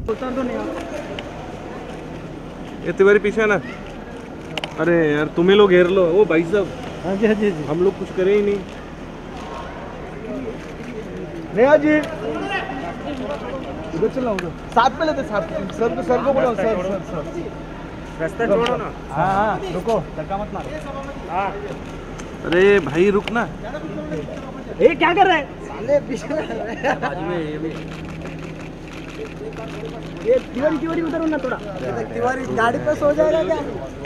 उतर तो नहीं। ये तिवारी पीछे है ना। अरे यार तुम्हें लोग घेर लो। वो भाई साहब। हाँ जी हाँ जी हम लोग कुछ करे ही नहीं। नेहा जी उधर चला उधर साथ में लेते साथ सर को बोलो सर रास्ता छोड़ो ना। हाँ हाँ रुको धक्का मत मारो। हाँ अरे भाई रुक ना। ये क्या कर रहे हैं साले पीछे बाजू में ये तिवारी उधर ना थोड़ा। तिवारी गाड़ी पे सो जाएगा क्या?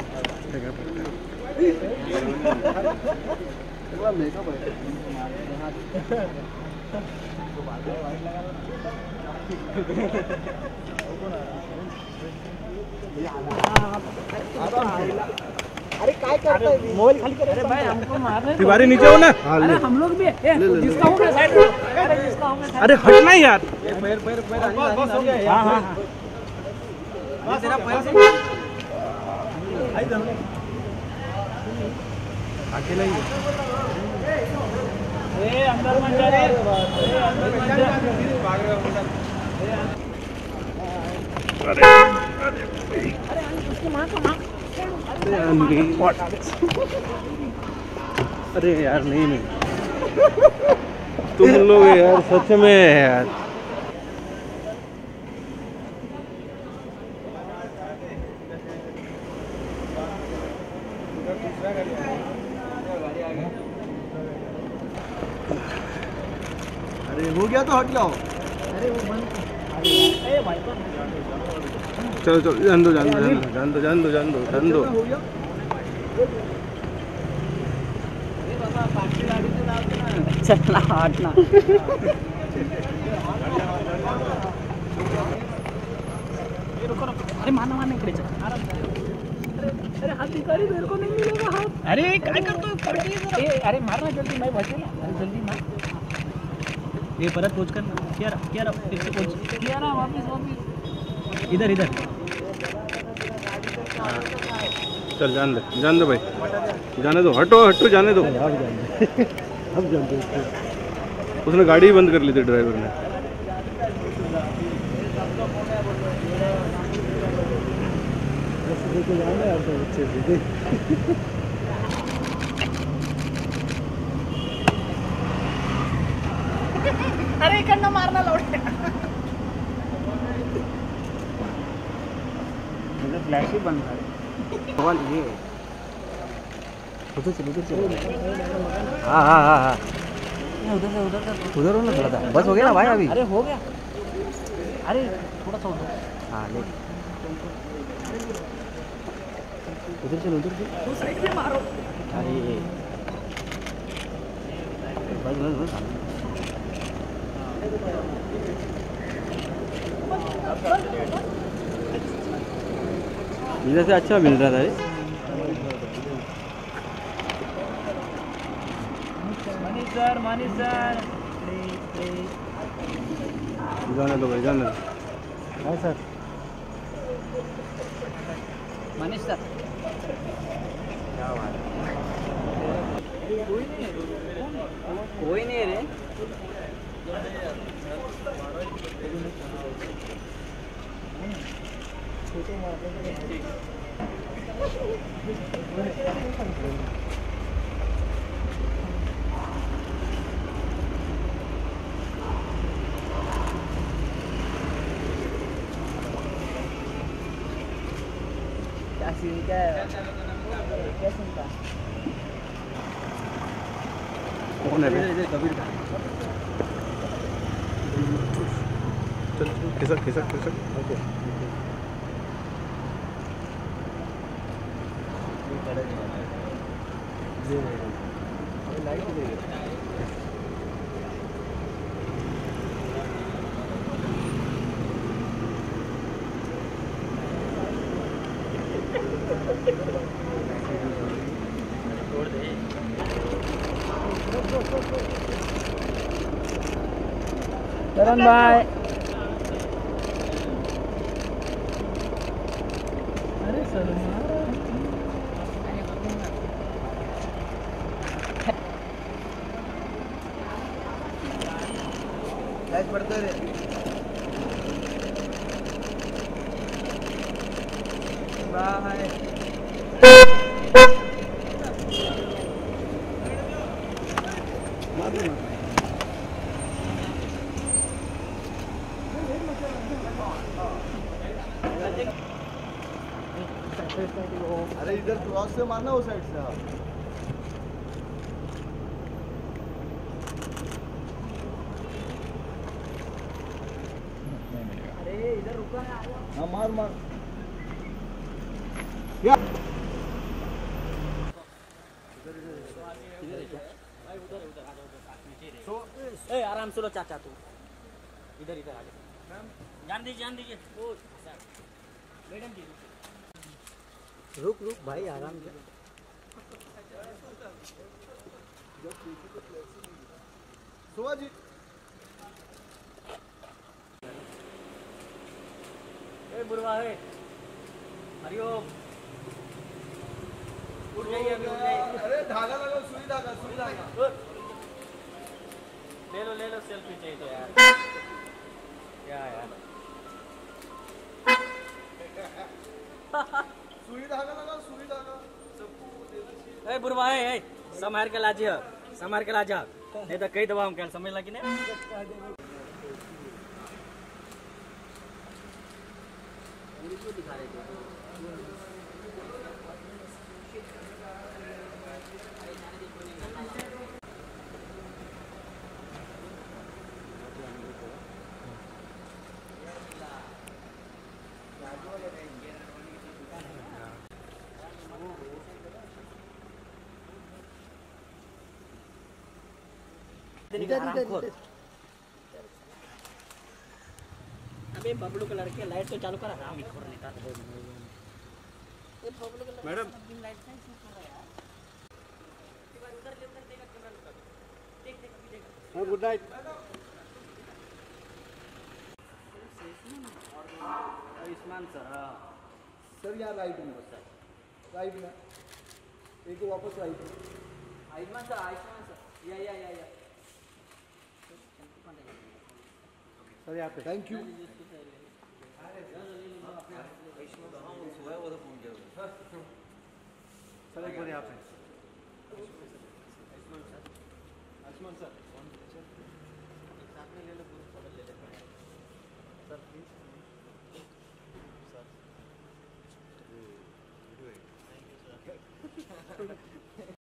अरे काय करता है मोबाइल खाली कर। अरे भाई हमको मारने तिवारी नीचे हो ना। अरे हम लोग भी जिसका होगा साइड में। अरे जिसका होगा अरे हटना यार। पैर बस हो गया। हां हां बस तेरा पैर से आई दो अकेला ही। ए अंदर मत जा रे। अंदर मत जा। भाग रहा हूं। अरे उसकी मां का मां। अरे यार नहीं तुम लोग यार सच में यार। अरे हो गया तो हट जाओ। अरे वो बंद। अरे भाई चलो चलो जान दो। चलना हटना। अरे मारने के लिए चल। अरे हाथ निकाली मेरे को नहीं मिलेगा हाथ। अरे काय करतो ए अरे मारना जल्दी मैं बचेला। जल्दी मार। ये परत पोच कर किया फिर से पोच किया ना वापस इधर चल जान दो भाई। जाने दो। हटो जाने दो। अब जान दो। उसने गाड़ी ही बंद कर ली थी ड्राइवर ने। अरे इकडनं मारना लौटे। फ्लैश ही बंद कर। ये उधर चल। हाँ उधर होना थोड़ा था। बस हो गया ना भाई अभी। अरे हो गया। अरे थोड़ा सा उधर। हाँ ले उधर चल तो साइड में मारो। अरे बस इधर से अच्छा मिल रहा था। मनीष सर जाने दो भाई जाने दो। हाँ सर मनीष सर क्या बात है। कोई नहीं रे। क्या सीन क्या है? क्या सीन था? कौन है कबीर का। चल खिसक ओके। लाइट दे करण भाई। अरे सलमान पड़ता है। अरे इधर क्रॉस से मारना उस साइड से। हाँ अरे इधर रुका है, हाँ मार मार या ए आराम से लो चाचा, तू इधर इधर आगे जान दीजिए ओ मैडम जी रुक भाई आराम से। सुबह जी ए बुढ़वा है, हरिओम उठ जाइए, अभी उठ जाइए। अरे धागा लगाओ, सुई धागा सुई धागा। ले लो सेल्फी चाहिए तो यार, क्या यार सुई धागा लगाओ, सुई धागा। ए बुढ़वा है, संभाल के लाजा नहीं तो कई दबा हम क्या समझ लगी नहीं। दिखा रहे थे अबे बबलू कलर के लाइट तो चालू करा, राम खोर निकाल ये बबलू कलर मैडम लाइट का इशू कर रहा है यार। उधर देगा कैमरा लगा देख अभी देख। हाँ good night Ayushman sir. Sir यहाँ राइट में सर, राइट में एक वापस राइट में। आयुष्मान सर या सर यहाँ पे थैंक यू। सर एक बार यहाँ पे आयुष्मान सर साथ में ले लो, ले ले सर प्लीज।